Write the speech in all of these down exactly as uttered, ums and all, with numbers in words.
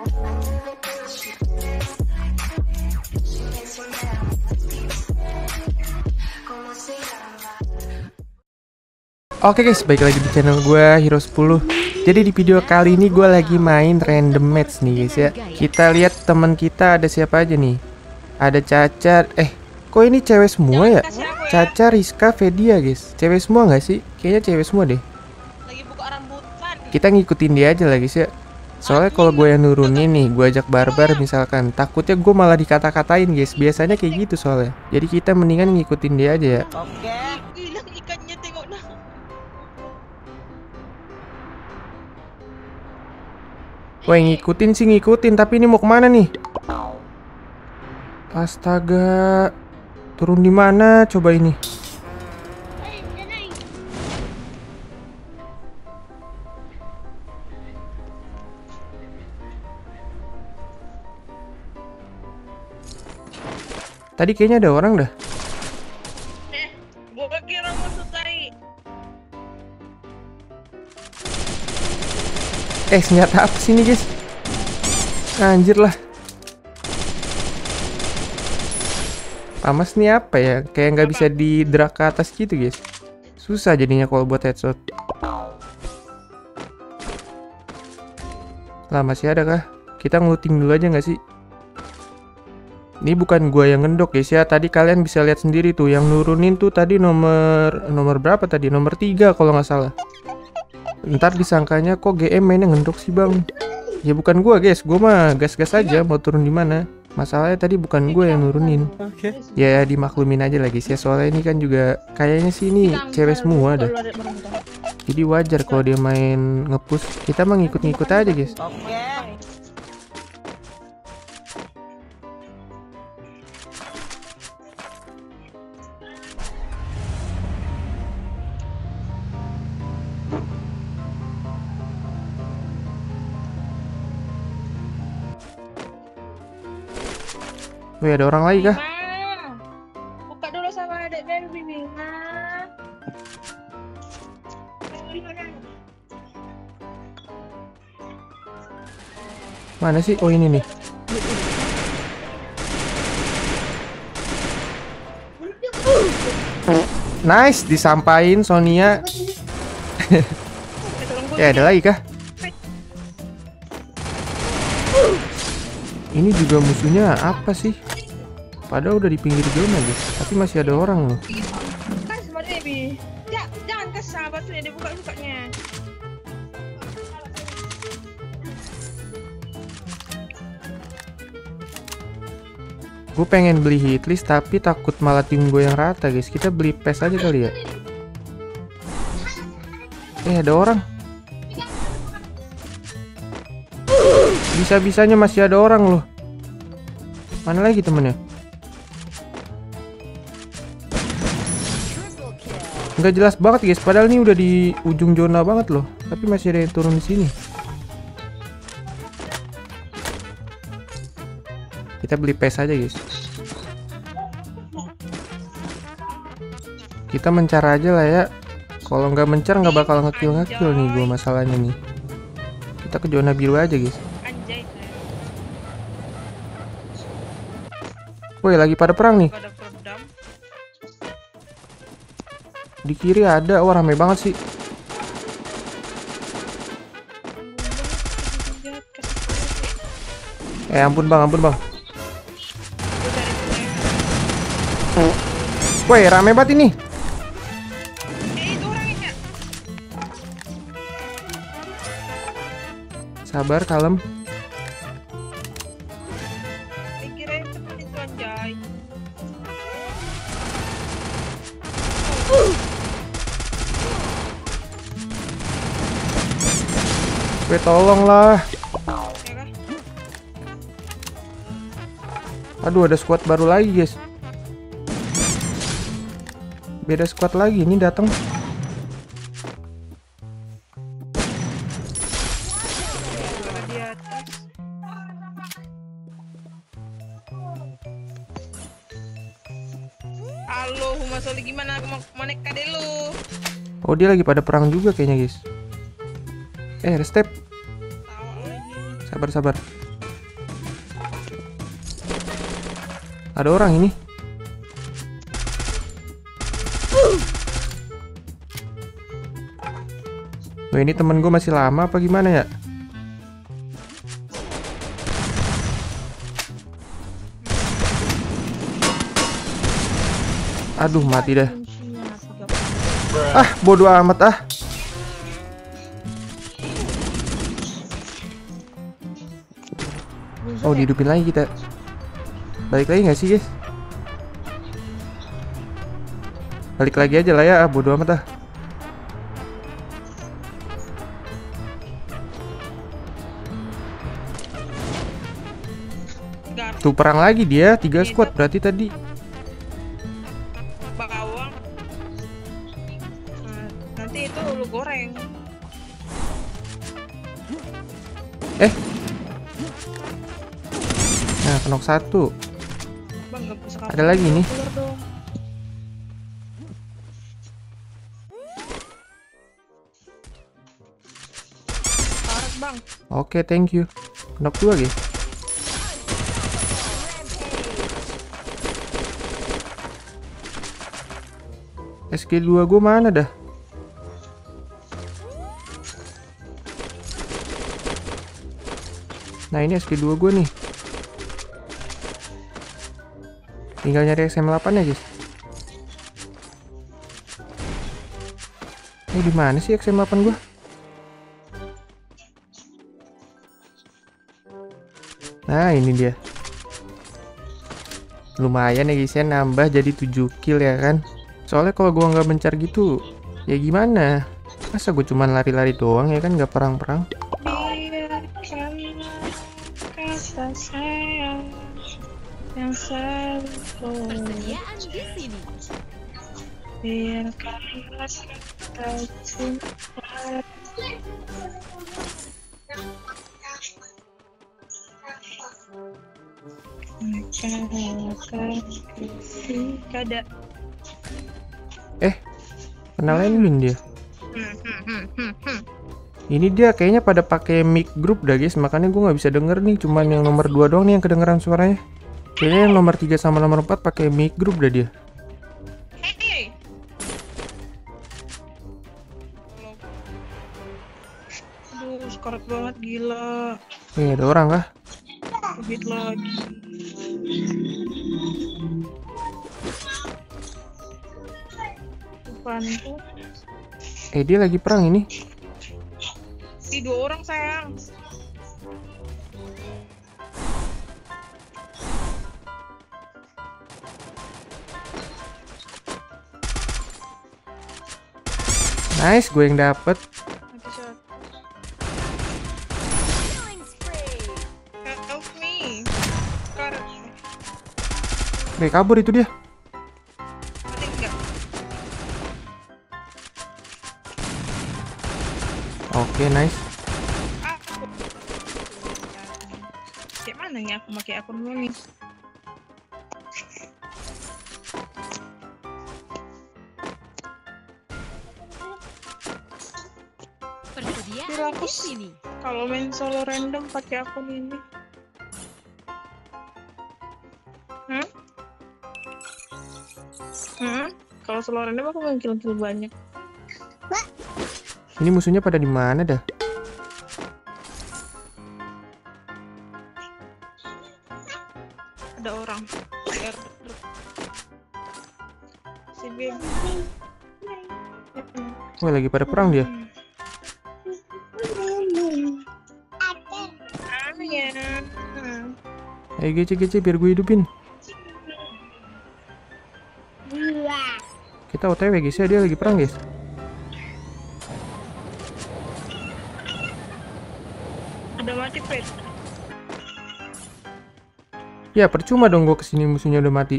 Oke guys, balik lagi di channel gue Hero sepuluh. Jadi di video kali ini gue lagi main random match nih guys ya. Kita lihat teman kita ada siapa aja nih. Ada Caca. Eh, kok ini cewek semua ya? Caca, Rizka, Fedia guys. Cewek semua nggak sih? Kayaknya cewek semua deh. Lagi buka rambutan. Kita ngikutin dia aja lah guys ya. Soalnya kalau gue yang nurunin nih, gue ajak barbar misalkan, takutnya gue malah dikata-katain guys. Biasanya kayak gitu soalnya. Jadi kita mendingan ngikutin dia aja ya. Oke. Hilang ikannya, tengok nah. Wah, ngikutin sih ngikutin, tapi ini mau kemana nih? Astaga, turun di mana? Coba ini. Tadi kayaknya ada orang dah. Eh, gua kira musuh tadi. Eh, senjata apa sih ini guys? Anjir lah. Pamas nih apa ya? Kayak nggak bisa di drag ke atas gitu guys. Susah jadinya kalau buat headshot. Lah masih ada kah? Kita ngeluting dulu aja nggak sih? Ini bukan gua yang ngendok guys ya. Tadi kalian bisa lihat sendiri tuh yang nurunin tuh tadi nomor nomor berapa tadi? Nomor tiga kalau nggak salah. Ntar disangkanya kok G M mainnya ngendok sih bang. Ya bukan gua guys, gua mah gas-gas aja mau turun di mana. Masalahnya tadi bukan gua yang nurunin. Oke. Ya dimaklumin aja lagi sih. Soalnya ini kan juga kayaknya sih ini cewek semua dah. Jadi wajar kalau dia main ngepush. Kita mah ngikut-ngikut aja guys. Oke. Wih, ada orang lagi kah? Buka dulu sama adek baby Bima. Mana sih? Oh ini nih. Nice, disampain Sonia. Ya ada lagi kah? Ini juga musuhnya apa sih? Padahal udah di pinggir zona guys, tapi masih ada orang loh. Kan sama baby. Ya, jangan kesal batunya dibuka sukanya. Gue pengen beli hitlist tapi takut malah tim gue yang rata guys. Kita beli P E S aja kali ya. Eh ada orang. Bisa-bisanya masih ada orang loh. Mana lagi temennya? Nggak jelas banget guys. Padahal ini udah di ujung zona banget loh. Tapi masih ada yang turun di sini. Kita beli P E S aja guys. Kita mencar aja lah ya. Kalau nggak mencar nggak bakal ngekill ngekill nih gue masalahnya nih. Kita ke zona biru aja guys. Anjay. Woi lagi pada perang nih. Pada peredam. Di kiri ada. Wah rame banget sih. Eh ampun bang, ampun bang. Woi rame banget ini. Eh, itu orangnya. Sabar, kalem. Eh, kirain teman itu anjay. Gue tolong lah. Ya kah? Aduh ada squad baru lagi guys. Beda squad lagi ini datang. Suara di atas. Halo, Humas Oli gimana? Mau mau naik kade lu? Oh dia lagi pada perang juga kayaknya guys. Eh, ada step. Tawa lagi. Sabar sabar. Ada orang ini. Wah, ini temen gue masih lama apa gimana ya? Aduh, mati dah. Ah, bodoh amat ah. Oh, dihidupin lagi kita. Balik lagi nggak sih, guys? Balik lagi aja lah ya, ah, bodoh amat ah. Tuh perang lagi dia, tiga squad berarti tadi. Bawang. Nah, nanti itu lu goreng. Eh. Nah, kenok satu. Bang, gak bisa Ada lagi nih. keluar dong. Tarik, Bang. Oke, thank you. Kenok dua, guys. S G dua gue mana dah? Nah, ini S G dua gue nih. Tinggal nyari S M delapan ya, guys. Ini di mana sih X M delapan gue? Nah, ini dia. Lumayan ya guys ya, nambah jadi tujuh kill ya kan. Soalnya kalau gua nggak mencar gitu, ya gimana? Masa gue cuman lari-lari doang ya kan, nggak perang-perang? Biarkanlah kata sayang yang selalu Persediaan di sini. biarkanlah kata cinta. Kada. Eh, kenal Enwin dia. Hmm, hmm, hmm, hmm, hmm. Ini dia kayaknya pada pakai mic group dah guys, makanya gue nggak bisa denger nih. Cuman yang nomor dua doang nih yang kedengeran suaranya. Kayaknya yang nomor tiga sama nomor empat pakai mic group dah dia. Hey. Aduh, sekarat banget gila. Eh, ada orang kah? Beat lagi. Bantu. Eh, dia lagi perang ini. Ih, dua orang sayang. Nice, gue yang dapet. Mati shot. Killing spree. Help me. Sekarat. Oke, kabur itu dia. Mati enggak? Oke, nice. Aku. Kayak mana ya aku pakai akun lu nih? Persediaan Kira aku di sini. kalau main solo random pakai akun ini. Hmm? Hmm? Kalau solo random aku main kill-kill banyak. Ini musuhnya pada di mana dah? Ada orang. R. Si baby. Wah, lagi pada perang dia. Mana ya? Hmm. Ayo G C G C biar gue hidupin. Kita O T W guys ya, dia lagi perang guys. Ada mati pet. Ya percuma dong gue kesini musuhnya udah mati.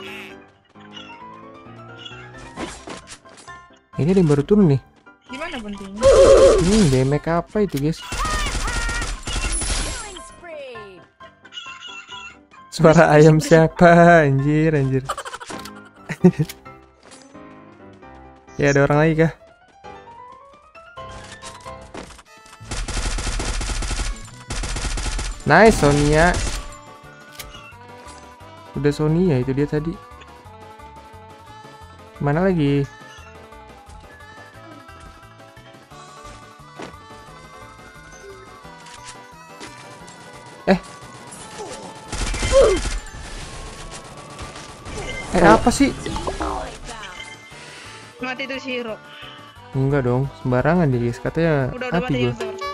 Ini ada yang baru turun nih. Gimana pentingnya? Hmm, damage apa itu guys? Killing spree. Suara ayam siapa? Anjir, anjir. Ya ada orang lagi kah? Nice Sonia. Udah Sonia itu dia tadi. Mana lagi? Eh. Eh apa sih? Mati tuh si hero. Enggak dong, sembarangan dia guys. Katanya Udah udah mati mati gue. yang tower.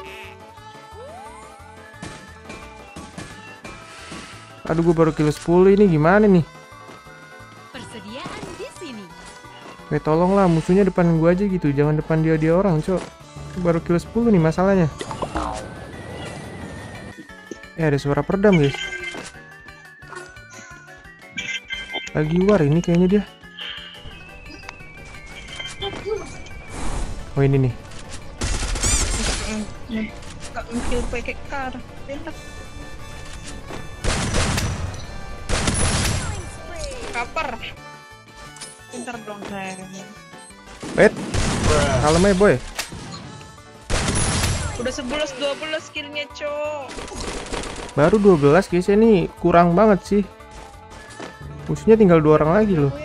Aduh, gue baru kilo sepuluh ini gimana nih? Persediaan di sini. Eh tolonglah, musuhnya depan gue aja gitu. Jangan depan dia dia orang, cok. Baru kilo sepuluh nih masalahnya. Eh ada suara peredam guys. Lagi war ini kayaknya dia. Oh ini nih. Gak mungkin pakai kar. Pintar. Kaper. Pintar dong saya. Wait. Kalem aja boy. Udah sebelas dua belas skillnya cok. Baru dua belas guys, ini kurang banget sih. Musuhnya tinggal dua orang lagi loh.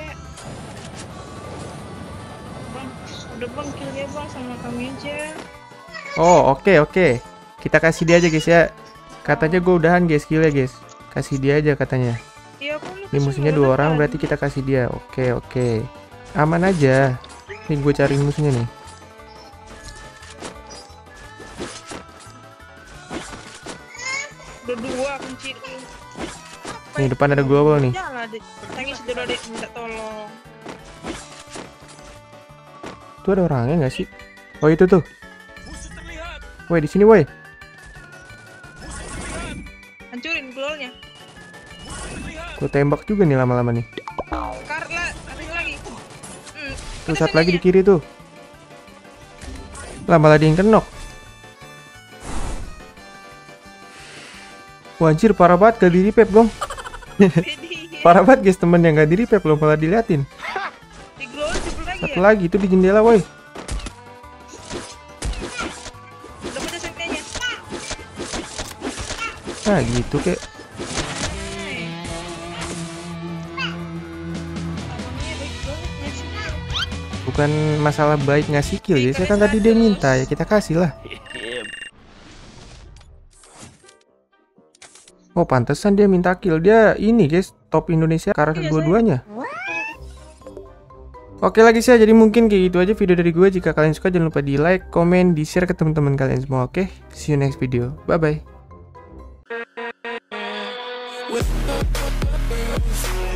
Bang, udah bang killnya bang sama kami aja. Oh oke okay, oke okay. Kita kasih dia aja guys ya. Katanya gue udahan guys killnya guys. Kasih dia aja katanya. Iya aku Ini musuhnya dua orang berarti kita kasih dia. Oke okay, oke okay. Aman aja. Nih gue cariin musuhnya nih. Udah dua kunci. Nih depan ada global nih. Jangan deh. Tangis dulu deh minta tolong. Tuh ada orangnya nggak sih? Oh itu tuh. Woi di sini woi. Hancurin glownya. Gue tembak juga nih lama-lama nih. Karla, ada lagi. Hmm. Tuh satu lagi di kiri tuh. Lah malah dia yang kenok. Wah anjir parah banget gak di repep dong. Parah banget guys temen yang gak di repep loh malah diliatin. Di glow jebol lagi Satu ya. lagi itu di jendela woi. Udah punya senjatanya. Nah gitu kek. Bukan masalah baik ngasih kill guys, ya kan tadi dia minta ya kita kasih lah. Oh pantesan dia minta kill, dia ini guys top Indonesia karena kedua-duanya. Oke lagi sih, jadi mungkin kayak gitu aja video dari gue. Jika kalian suka jangan lupa di like, komen, di share ke teman-teman kalian semua. Oke, see you next video, bye bye.